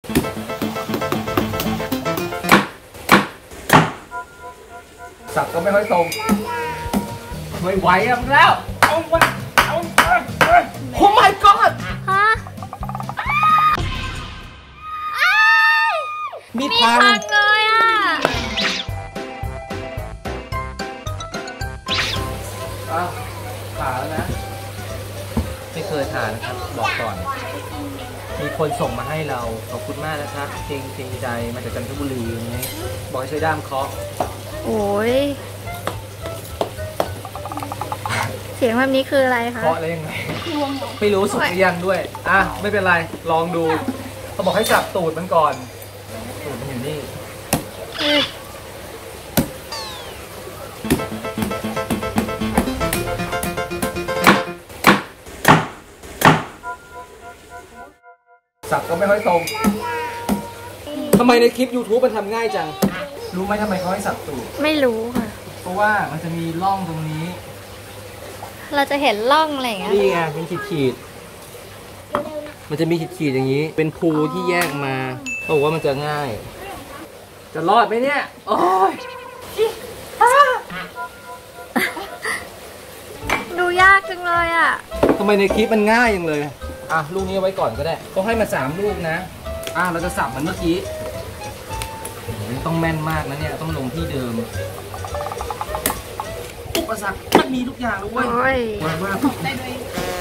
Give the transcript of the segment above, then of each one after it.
สับก็ไม่ค่อยตรงไม่ไหวแล้วเอาโอ้ my god ฮะมีพังเลยอ่ะผ่าแล้วนะไม่เคยผ่านะครับบอกก่อนมีคนส่งมาให้เราขอบคุณมากนะครับเก่งใจมาจากจันทบุรีนี้บอกให้ใช้ด้ามเคาะโอ้ยเสียงแบบนี้คืออะไรคะเคาะอะไรยังไงไม่รู้สุกหรือยังด้วยไม่เป็นไรลองดูเขาบอกให้จับตูดมันก่อนตูดมันอยู่นี่สับก็ไม่ค่อยตรงทำไมในคลิป YouTube มันทำง่ายจังรู้ไหมทำไมเขาให้สับตูดไม่รู้ค่ะเพราะว่ามันจะมีร่องตรงนี้เราจะเห็นร่องอะไรอย่างเงี้ยนี่ไงเป็นขีดมันจะมีขีดอย่างนี้เป็นภูที่แยกมาเขาบอกว่ามันจะง่ายจะรอดไหมเนี่ยโอ้ยดูยากจังเลยอ่ะทำไมในคลิปมันง่ายจังเลยลูกนี้เอาไว้ก่อนก็ได้ต้องให้มา3 ลูกนะเราจะสับมันเมื่อกี้ต้องแม่นมากนะเนี่ยต้องลงที่เดิมอุปสรรคมันมีทุกอย่างเลยเว้ยว่าได้ด้วย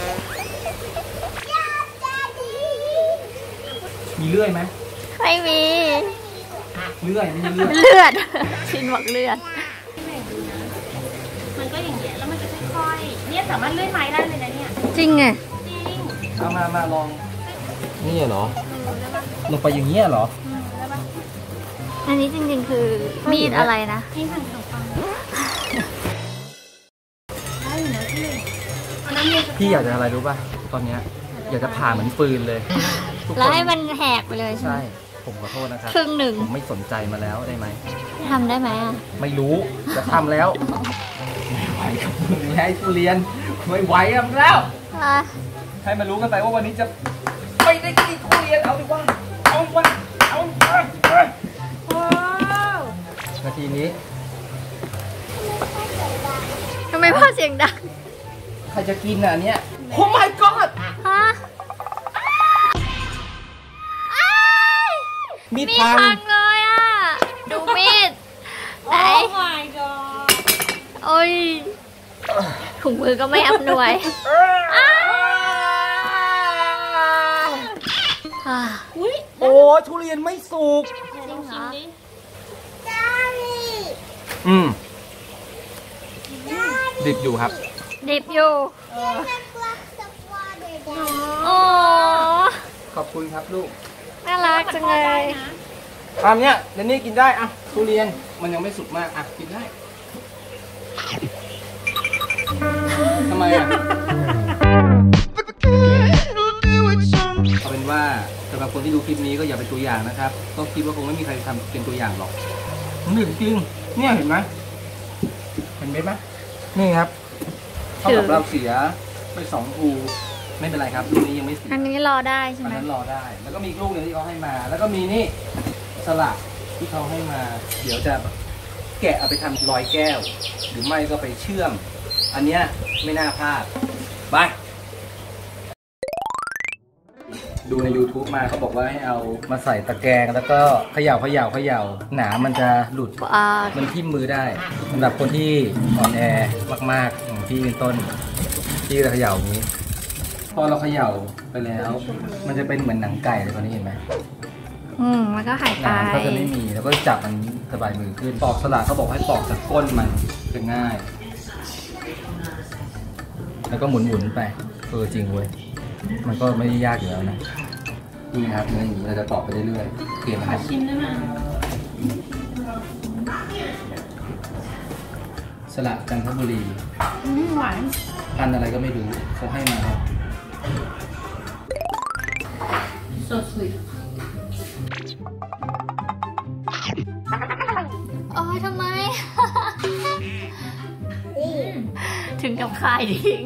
มีเลื่อยไหมไม่มีเลื่อยไม่มีเลือดชินบอกเลือดมันก็อย่างเงี้ยแล้วมันจะค่อยๆเนี่ยสามารถเลื่อยไม้ได้เลยนะเนี่ยจริงไงจริงมาลองนี่เหรอลงไปอย่างเงี้ยเหรออันนี้จริงๆคือมีดอะไรนะให้หั่นขนมปังได้อยู่นะพี่อยากจะอะไรรู้ป่ะตอนเนี้ยอยากจะผ่าเหมือนปืนเลยแล้วให้มันแหกไปเลยใช่ผมขอโทษนะครับครึ่งหนึ่งผมไม่สนใจมาแล้วได้ไหมทำได้ไหมไม่รู้จะทำแล้วไม่ไหวกับมึงให้ทุเรียนไม่ไหวแล้วให้มารู้กันไปว่าวันนี้จะไม่ได้กินทุเรียนเอาดีกว่าเอานาทีนี้ทำไมพ่อเสียงดังใครจะกินอันเนี้ยโอ้ my god ฮะมีดพังเลยอ่ะดูมีดไหนโอ้ my god โอ้ยถุงมือก็ไม่อำนวยโอ้ทุเรียนไม่สุกจริงเหรอดิบอยู่ครับดิบอยู่โอ้ขอบคุณครับลูกน่ารักจังเลยอันเนี้ยเดนนี่กินได้ทุเรียนมันยังไม่สุกมากกินได้ทำไมเอาเป็นว่าสำหรับคนที่ดูคลิปนี้ก็อย่าเป็นตัวอย่างนะครับก็คิดว่าคงไม่มีใครทำเป็นตัวอย่างหรอกมันหนึ่งจริงเนี่ยเห็นไหมนี่ครับเท่ากับเราเสียไป2 ภูไม่เป็นไรครับลูกนี้ยังไม่เสียอันนี้รอได้ใช่ไหมอันนั้นรอได้แล้วก็มีลูกนึงที่เขาให้มาแล้วก็มีนี่สลัดที่เขาให้มาเดี๋ยวจะแกะเอาไปทำลอยแก้วหรือไม่ก็ไปเชื่อมอันเนี้ยไม่น่าพลาดไปดูใน YouTube มาเขาบอกว่าให้เอามาใส่ตะแกรงแล้วก็เขย่าหนามันจะหลุดมันทิ่มมือได้สำหรับคนที่อ่อนแอมากๆอย่างที่เป็นต้นที่เราเขย่านี้พอเราเขย่าไปแล้วมันจะเป็นเหมือนหนังไก่เลยตอนนี้เห็นไหมมันก็หายไปก็จะไม่มีแล้วก็จับมันสบายมือขึ้นปอกสลัดเขาบอกให้ปอกจากก้นมันจะง่ายแล้วก็หมุนไปจริงเว้ยมันก็ไม่ได้ยากอยู่แล้วนะนี่ครับเนื้ออย่างนี้เราจะตอกไปเรื่อยๆเปลี่ยนมาชิมได้ไหมสลัดจันทบุรีหวานพันอะไรก็ไม่รู้เขาให้มาครับ so sweet โอ้ยทำไมถึงกับคายทิ้ง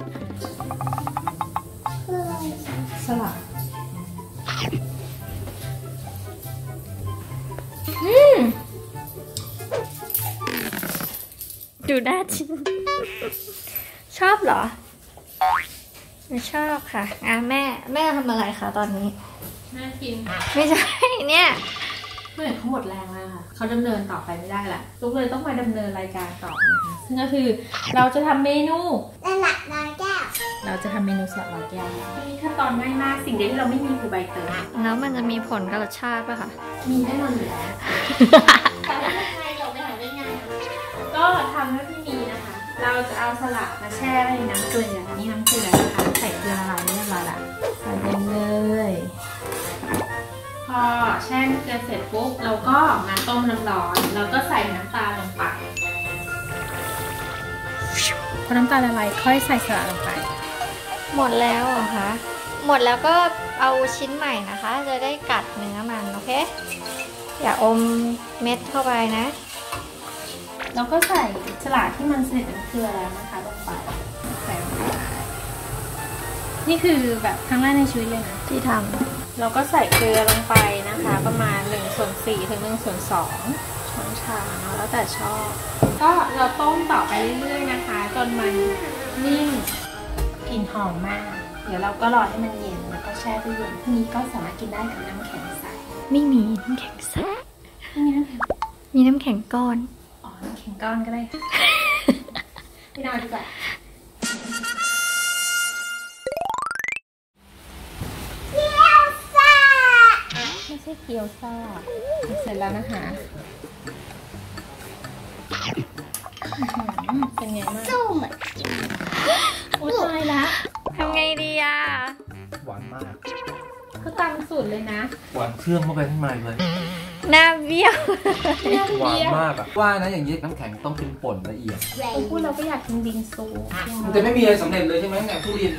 สลัดดูน่าชิมชอบเหรอไม่ชอบค่ะแม่ทำอะไรคะตอนนี้น่ากินไม่ใช่เนี่ยเหมือนเขาหมดแรงแล้วค่ะเขาดำเนินต่อไปไม่ได้ละลูกเลยต้องมาดำเนินรายการต่อนะคะซึ่งก็คือเราจะทำเมนูสลัดร้อยแก้วเราจะทำเมนูสลัดร้อยแก้วมีขั้นตอนง่ายมากสิ่งเดียวที่เราไม่มีคือใบเตยแล้วมันจะมีผลกับรสชาติป่ะคะมีแน่นอนอยู่แล้วแต่ว่าทำไงเราไม่หาได้ง่ายก็ทำให้พี่มีนะคะเราจะเอาสลัดมาแช่ไว้ในน้ำเกลือนี่น้ำเกลือนะคะใส่เกลือละลายเรียบร้อยละใส่เลยพอแช่เกลือเสร็จปุ๊บเราก็มาต้มน้ำร้อนแล้วก็ใส่น้ำตาลลงไปพอน้ำตาลละลายค่อยใส่สลัดลงไปหมดแล้วเหรอคะหมดแล้วก็เอาชิ้นใหม่นะคะจะได้กัดเนื้อมันโอเคอย่าอมเม็ดเข้าไปนะแล้วก็ใส่สลัดที่มันเสร็จน้ำเกลือแล้วนะคะลงไปใส่ลงไปนี่คือแบบครั้งแรกในชีวิตเลยนะที่ทำเราก็ใส่เกลือลงไปนะคะประมาณ1/4 ถึง1/2 ช้อนชาเนาะแล้วแต่ชอบก็เราต้มต่อไปเรื่อยๆนะคะจนมันนิ่มกลิ่นหอมมากเดี๋ยวเราก็รอให้มันเย็นแล้วก็แช่ตู้เย็นนี้ก็สามารถกินได้กับน้ำแข็งใสไม่มีน้ำแข็งใสไม่มีน้ำแข็งมีน้ำแข็งก้อนอ๋อน้ำแข็งก้อนก็ได้ไปนอนดีกว่าไม่ใช่เกี๊ยวซ่าเสร็จแล้วนะคะเป็นไงบ้างโอ้ยตายละทำไงดีอ่ะหวานมากเขาตามสูตรเลยนะหวานเครื่องเข้าไปข้างในเลยหน้าเบี้ยวหวานมากอ่ะว่านะอย่างนี้น้ำแข็งต้องเป็นป่นละเอียดพูดเราก็อยากกินบิงซูแต่ไม่มีอะไรสำเร็จเลยใช่ไหมน้ำแข็งทุเรียน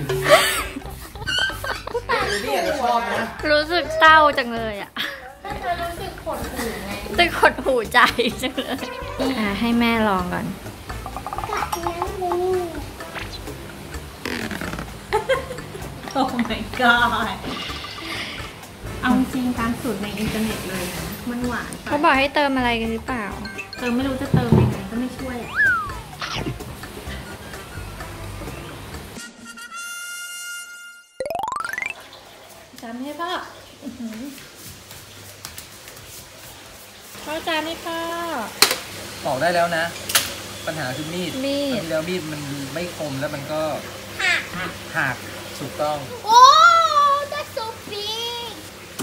นี่อาจจะชอบนะรู้สึกเศร้าจังเลยอ่ะเธอรู้สึกขดหูไงรู้สึกขดหูใจจังเลยให้แม่ลองก่อนโอ้ my god เอาจริงตามสูตรในอินเทอร์เน็ตเลยนะมันหวานเขาบอกให้เติมอะไรกันหรือเปล่าเติมไม่รู้จะเติมยังไงก็ไม่ช่วยจานให้พ่อจานให้พ่อปอกได้แล้วนะปัญหาคือมีดแล้วมีดมันไม่คมแล้วมันก็หักถูกต้องโอ้that's so big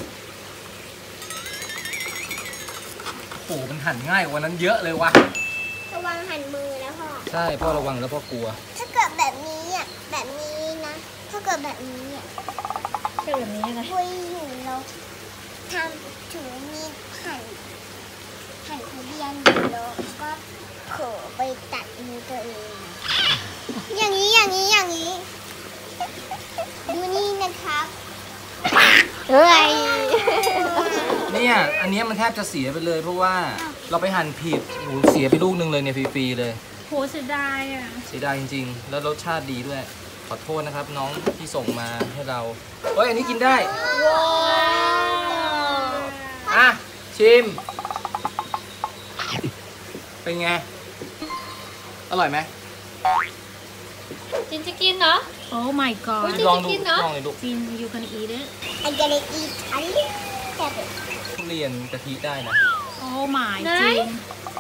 โอ้มันหั่นง่ายกว่านั้นเยอะเลยวะระวังหั่นมือแล้วพ่อใช่พ่อระวังแล้วพ่อกลัวถ้าเกิดแบบนี้อ่ะแบบนี้นะถ้าเกิดแบบนี้อ่ะเกิดแบบนี้นะคุยอยู่เราทำถือมีดหั่นทุเรียนแล้วก็เผลอไปตัดมือตัวเองอย่างนี้ดูนี่นะครับเฮ้ยเนี่ยอันนี้มันแทบจะเสียไปเลยเพราะว่าเราไปหั่นผิดโอ้เสียไปลูกนึงเลยเนี่ยฟรีๆเลยโหเสียดายอ่ะเสียดายจริงๆแล้วรสชาติดีด้วยขอโทษนะครับน้องที่ส่งมาให้เราเฮ้ยอันนี้กินได้อ่ะชิมเป็นไงอร่อยไหมจินจะกินเหรอ Oh my god จินจะกินเนาะจิน you can eat it I'm gonna eat a little ทุเรียนกะทิได้นะ Oh my จิน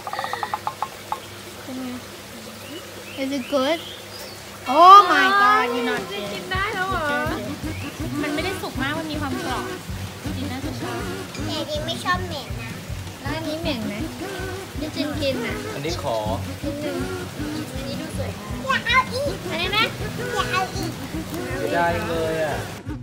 Is it good Oh my god you not กินได้แล้วเหรอมันไม่ได้สุกมากมันมีความกรอบจินน่าจะชอบแต่จินไม่ชอบเหม็นนะแล้วอันนี้เหม็นไหมที่จินกินอ่ะอันนี้ขออันนี้ดูสวยอยากเอาอีกอันนี้ไหมอยากเอาอีกได้เลยอ่ะ